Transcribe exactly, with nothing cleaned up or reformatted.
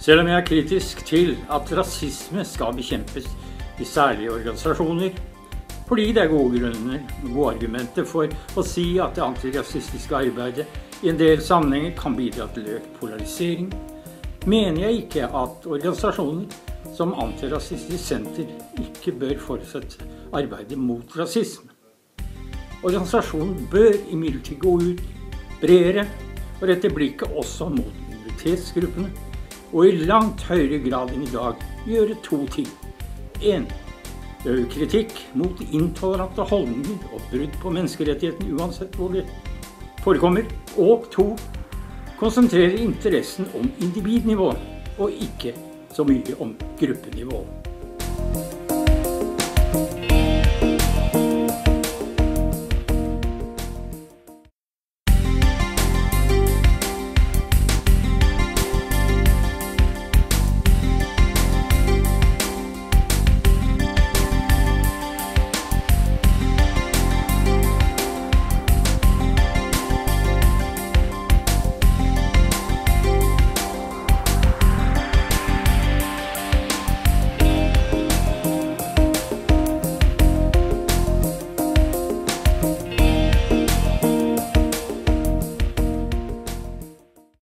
Selv om jeg er kritisk til at rasisme skal bekjempes i særlige organisasjoner, fordi det er gode grunner, gode argumenter for å si at det antirasistiske arbeidet i en del sammenhenger kan bidra til økt polarisering, mener jeg ikke at organisasjoner som Antirasistisk Senter ikke bør fortsette arbeidet mot rasisme. Organisasjonen bør imidlertid gå ut bredere og rette blikket også mot minoritetsgruppene, og i langt høyere grad enn i dag gjøre to ting. En, øve kritikk mot intolerante holdninger og brudd på menneskerettighetene uansett hvor det forekommer. Og to, konsentrere interessen om individnivå og ikke så mye om gruppenivå.